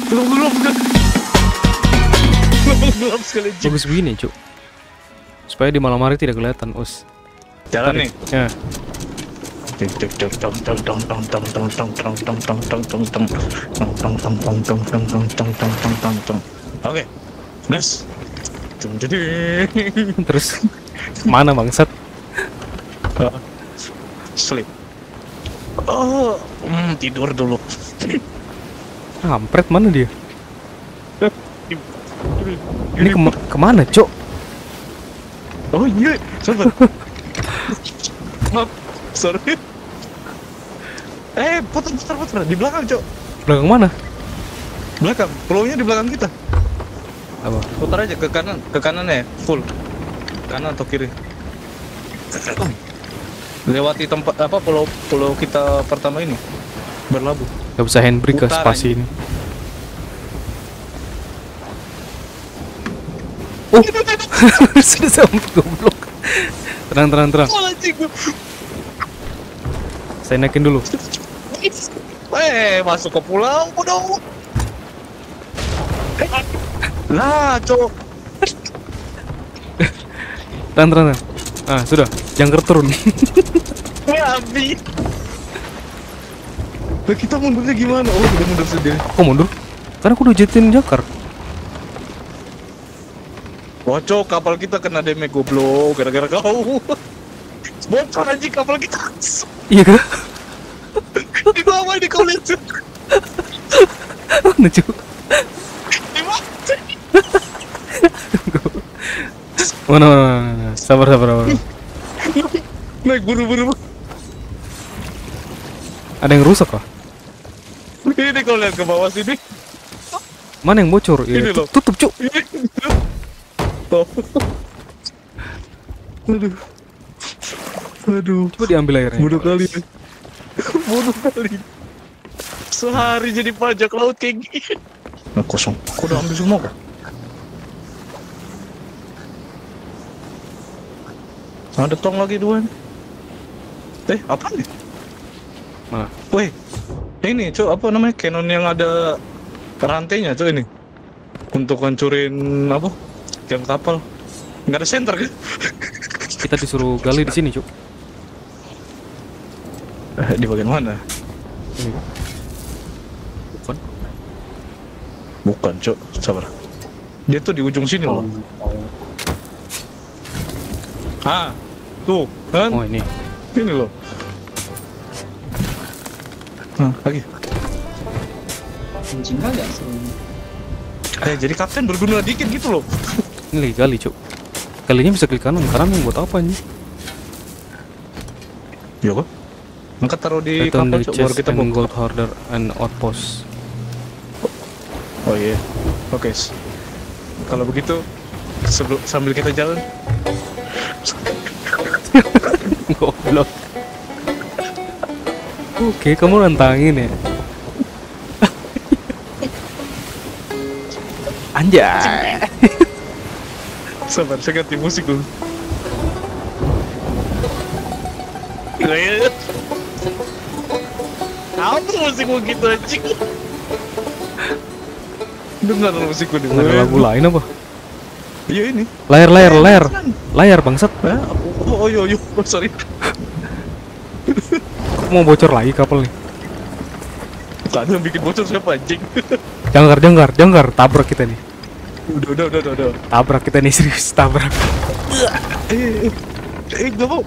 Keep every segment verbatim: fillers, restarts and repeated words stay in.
Belum belum belum. Belum sekali. Bagus begini, Cuk. Supaya di malam hari tidak kelihatan, Us. Jalan nih. Ya. Oke. Gas. Terus mana bangsat? Sleep. Oh, hmm, tidur dulu. Kampret, mana dia? Ini kema kemana, Cok? Oh iya, sabar. Maaf, sorry. Eh, putar, putar, putar. Di belakang, Cok. Belakang mana? Belakang, pulau-nya di belakang kita. Apa? Putar aja ke kanan, ke kanan ya, full. Kanan atau kiri. Lewati tempat apa pulau pulau kita pertama ini. Berlabuh. Gak bisa handbrake ke Putar spasi aja. ini. Oh, sudah sampai goblok. Tenang, tenang, tenang. Saya naikin dulu. Eh, masuk ke pulau dong. Lah, Cok. Tenang, tenang, tenang. Ah, sudah. Jangkar turun. Abi. Nah, kita mundurnya gimana? Oh, udah mundur sendiri. Kok mundur? Karena aku udah jetin jangkar. Bocok, kapal kita kena damage goblok gara-gara kau. Bocor aja kapal kita. Iya kah? Di bawah ini kau lihat. Mana, Cuk? Di bawah. Mana, mana, mana. Sabar, sabar, sabar. Naik buru-buru. Ada yang rusak kah? Ini kau lihat ke bawah sini. Mana yang bocor? Ya, Ini loh. tutup, Cuk. Oh. Aduh. Aduh. Coba diambil airnya. Bodoh kali. Bodoh kali. Sehari jadi pajak laut kayak gini. Nah, kosong. Kau udah ambil semua kah? Ada tong lagi dua nih. Eh, apa nih? Mana? Weh, ini cuy, apa namanya, cannon yang ada rantainya cuy ini. Untuk hancurin apa? Yang kapal. Nggak ada center kan? Kita disuruh gali di sini, Cuk. Eh, di bagian mana? Ini. Bukan. Bukan cuy, sabar. Dia tuh di ujung sini loh. Ah, tuh kan? Oh, ini. Ini loh. Nah, lagi. Anjing aja sebenarnya. Eh, jadi kapten berguna dikit gitu loh. Ini lagi gali, Cuk. Kalinya bisa klik kanan, kanan yang buat apa ini? Ya kok? Angkat taruh di Return kapal the cok, baru chest kita and buka. gold hoarder and outpost. Oh iya, oke. Kalau begitu, sebelum sambil kita jalan. Goblok. Oke, kamu nantangin ya. Anjay. Sabar, saya ganti musik dulu. Gaya. Apa musikmu gitu anjing? Dengar musikku di Nggak ada lagu lain apa? Iya ini. Layar, layar, layar. Layar bangsat. Hah? Oh, oh, yo, yo. Oh, sorry. Kok mau bocor lagi kapal nih? Tadi yang bikin bocor siapa anjing? Jangkar, jangkar, jangkar. Tabrak kita nih. Udah, udah, udah, udah, udah. Tabrak kita nih, serius tabrak. Eh, eh, gak mau.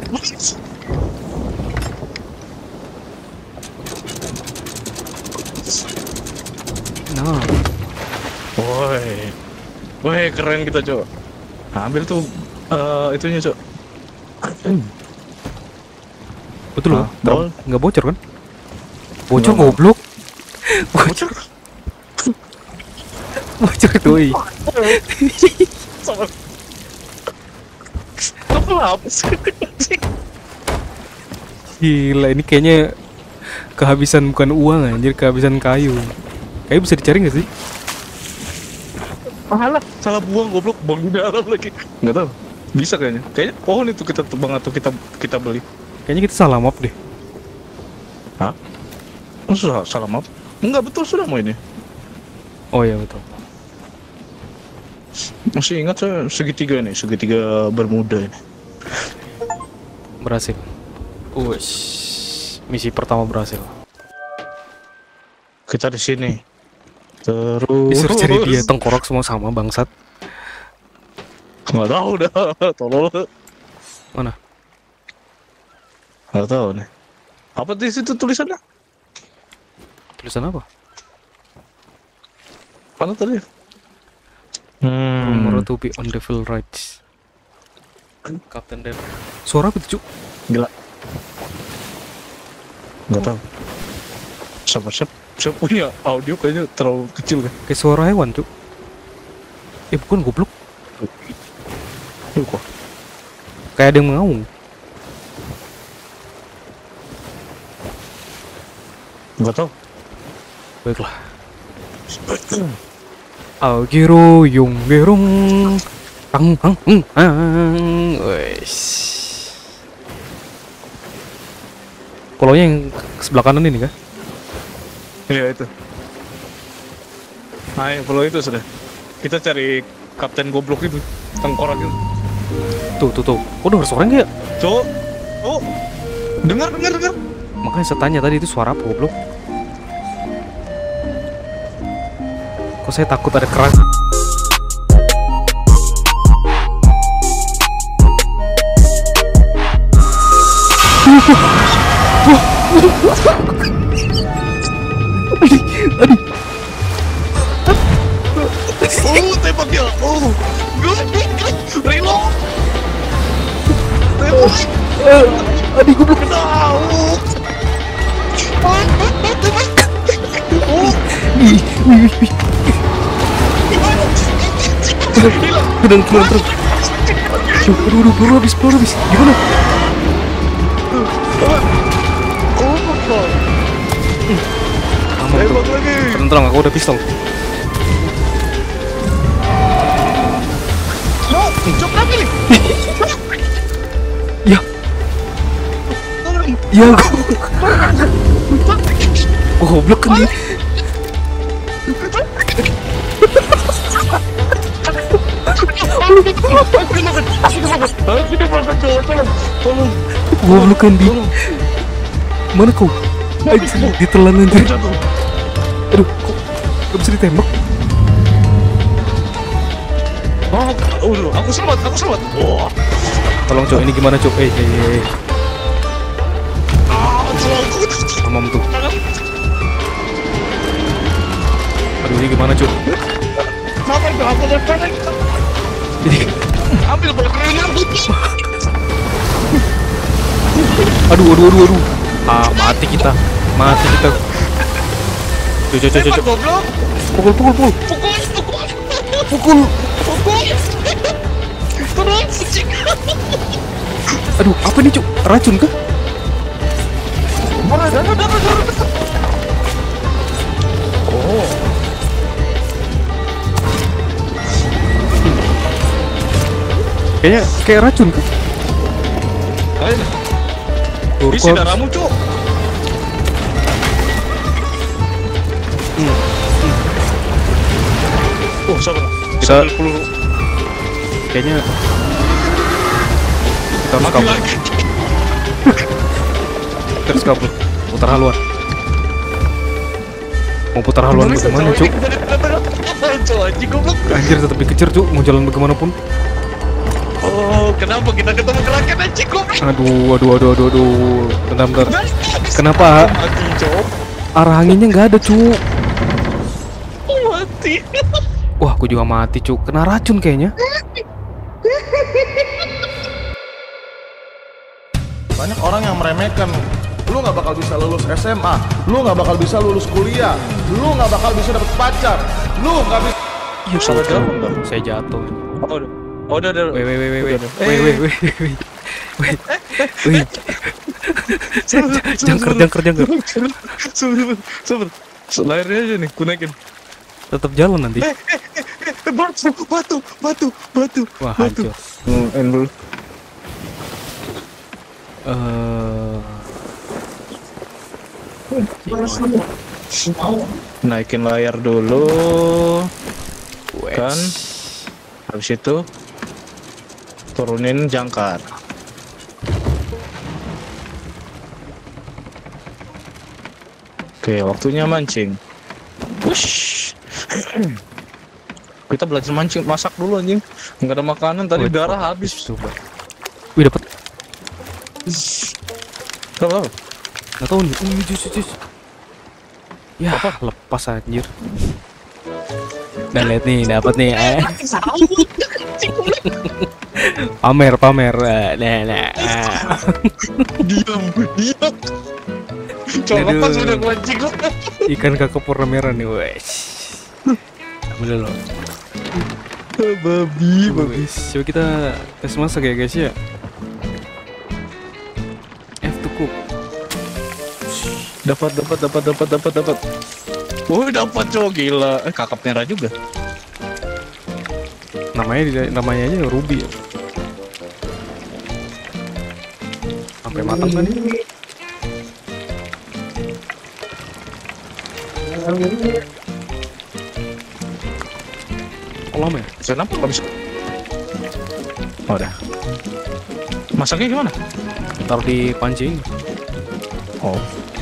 Nah, Woi, woi keren kita cok. Ambil tuh eh itunya cok. betul loh. Ah, betul. Nggak, nggak bocor kan? Bocor Nggak. goblok. Bocor. Bocor itu. Oi. Sama. Apa sih? Gila, ini kayaknya kehabisan bukan uang anjir, kehabisan kayu. Kayu bisa dicari nggak sih? Alah, salah buang goblok, buang di dalam lagi. Enggak tahu. Bisa kayaknya. Kayaknya pohon itu kita tebang atau kita kita beli. Kayaknya kita salah map deh. Hah? Oh, sudah salah map? Enggak betul sudah mau ini. Oh iya betul. Masih ingat saya segitiga nih, segitiga Bermuda ini. Berhasil. Wes, misi pertama berhasil. Kita di sini. Terus Disuruh cari dia, tengkorak semua sama bangsat. nggak tahu dah, tolol. Mana? Nggak tahu nih. Apa di situ tulisannya? Tulisan apa? Mana tadi? Hmm. Rumor to be on devil rights. Captain Devil. Suara apa itu, Cuk? Gila. Nggak tahu. Siapa siapa siapa punya audio kayaknya terlalu kecil kan? Kayak suara hewan, Cuk. Eh, bukan goblok. Tuh kok. Kayak ada yang mengaum. Nggak tahu. Baiklah. Algiro yung gerung tang tang tang. Wes. Kalau yang sebelah kanan ini kan? Iya itu. Nah, yang follow itu sudah. Kita cari kapten goblok itu, tengkorak itu. Tuh tuh tuh. Kok denger suara nggak ya? Tuh. Oh. Dengar dengar dengar. Makanya saya tanya tadi itu suara apa goblok? Kok saya takut ada keras? Oh, tembak dia. Oh. Reload. Tembak. Adik goblok. Kena. Oh. Oh. Wih, wih, wih. Tenang, tenang, tenang. Aduh, aduh, aduh, peluru habis, peluru habis. Gimana? Oh, Aman tuh. tembak lagi. Tenang, tenang, aku udah pistol. No, cok lagi nih. Ya, ya, gua goblok kan dia. Goblok kan dia. Mana kau? Anjir, ditelan anjir. Aduh, kok gak bisa ditembak? Oh, udah, aku selamat, aku selamat. Wah, Tolong cok, ini gimana cok? Eh, eh, eh. ah, aku Mamam tuh. Aduh, ini gimana cok? Apa itu? Aku udah pernah Ini, ambil baterainya. aduh, aduh, aduh, aduh. Ah, mati kita, mati kita. Cok, cok, cok, cok, cok. Goblok. Pukul, pukul, pukul, Pukul, pukul, pukul. pukul. Terus. Aduh, apa nih cok? Racun kah? Mana? Mana? Mana? Mana? Oh. Kayaknya kayak racun kah? Ayo. Tuh, Isi kok- darahmu, Cuk. Hmm. Oh, sabar. Kita- Sambil peluru. Kayaknya kita harus Mati kabur. lagi. Kita harus kabur. Putar haluan. Mau putar haluan bagaimana cuk? Cuk, anjing goblok. Anjir tetap dikejar cuk. Mau jalan bagaimanapun. Oh, kenapa kita ketemu keraken anjing goblok? Aduh, aduh, aduh, aduh, aduh. Bentar, bentar. Kenapa Mati, Cuk. arah anginnya nggak ada cuk? Mati. Wah, aku juga mati cuk. Kena racun kayaknya. Banyak orang yang meremehkan. Lu nggak bakal bisa lulus S M A, lu nggak bakal bisa lulus kuliah, lu nggak bakal bisa dapet pacar, lu nggak bisa. Iya, Salah cuk. jalan, Bang. Saya jatuh. Oh, udah. Oh, udah, udah. Wait, wait, wait, wait, wait, Udah, udah. wait, wait, wait, wait, wait, wait. Jangker, jangker, jangker. Sabar, sabar. Layarnya aja nih, ku naikin. Tetap jalan nanti. Eh, eh, eh, eh, batu, batu, batu, batu, Wah, batu. hancur. Hmm, end dulu. Eh, Naikin layar dulu. Wes. Kan. Habis itu turunin jangkar. Oke, waktunya mancing. Wush. Kita belajar mancing, masak dulu anjing. Enggak ada makanan tadi, Wait, darah oh, habis. coba. Wih, dapat. Kalau Nggak tahu nih. Wih, jus, jus. Ya, lepas anjir. Dan lihat nih, dapat nih. Eh. pamer, pamer. Nah, nah. diam, diam. Coba Aduh. lepas udah mancing gua. Ikan kakap warna merah nih, wes. Ambil dulu. Babi, babi. Coba kita tes masak ya guys ya. F to cook. Dapat, dapat, dapat, dapat, dapat, dapat. Oh, dapat cowok gila. Eh, kakap merah juga. Namanya namanya aja Ruby ya. Sampai matang tadi. Oh, lama ya? Kenapa nggak bisa? Oh, udah. Masaknya gimana? Taruh di pancing. Oh,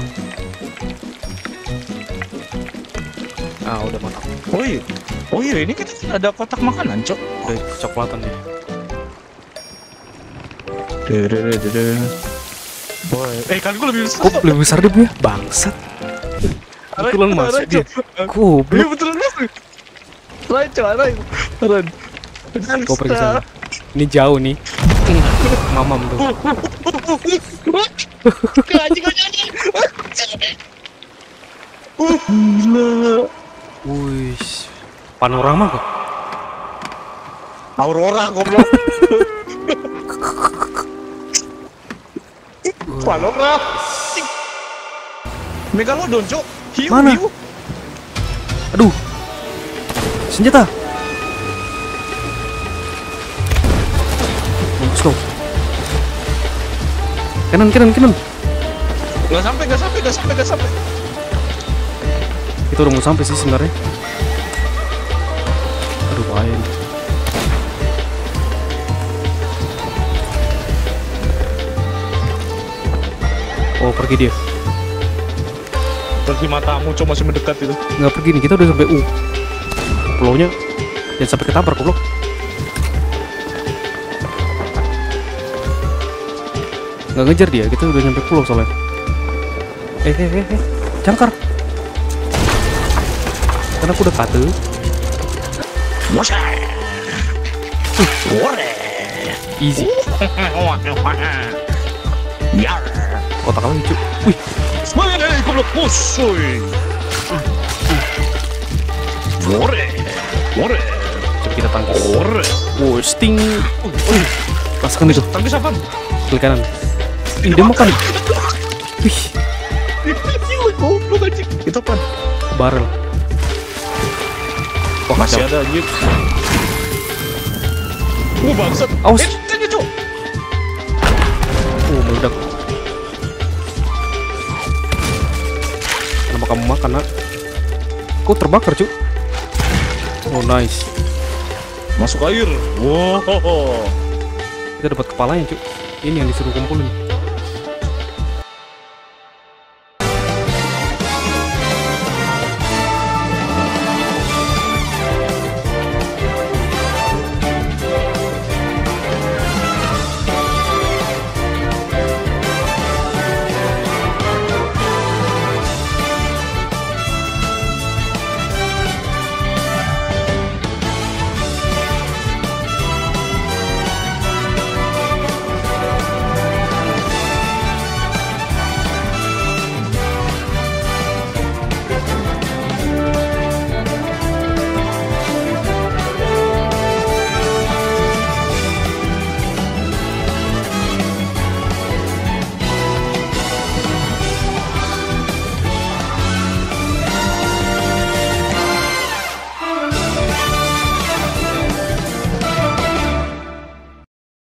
Ah, udah matang. oh iya. Oh iya, ini kita ada kotak makanan, cok. Udah coklatan ya. Dedededede. Boy, eh kan gue lebih besar. Oh, lebih besar dia punya. Bangsat. Kebetulan masuk dia. Iya Goblok. betul banget. Lain cok, lain. Lain. Kau pergi sana. Ini jauh nih. Mamam tuh. Anjing, anjing. Uh, gila. Wih, panorama kok. Aurora goblok. Aurora. Megalodon, cok. Hiu, Mana? hiu. Aduh, senjata. Bagus dong. Kanan, kanan, kanan. Gak sampai, gak sampai, gak sampai, gak sampai. Itu udah mau sampai sih sebenarnya. Aduh, bahaya nih. Oh, pergi dia. Pergi matamu, cok, masih mendekat itu. Nggak pergi nih, kita udah sampai U. Pulaunya jangan sampai ketabrak goblok. Nggak ngejar dia, kita udah nyampe pulau soalnya. Eh, eh, eh, eh, jangkar. Karena aku udah kate. Moshe. Wore. Easy. Yar. Kotak lagi cuy. Wih, Mana goblok musuh. Wore. Wore. coba kita tangkis. Wore. Wow, sting. Wih, rasakan itu. Tangkis apa? Klik kanan. Ih, dia makan. Wih, Gila goblok anjing. Itu apa? barel. Wah, Masih kacau. ada anjing. Uh, bangsat. Awas. Eh, tanya, cok. Oh, meledak. Kenapa kamu makan, nak? Kok terbakar, cu? Oh, nice. Masuk air. Wow. Kita dapat kepalanya, cu. Ini yang disuruh kumpulin.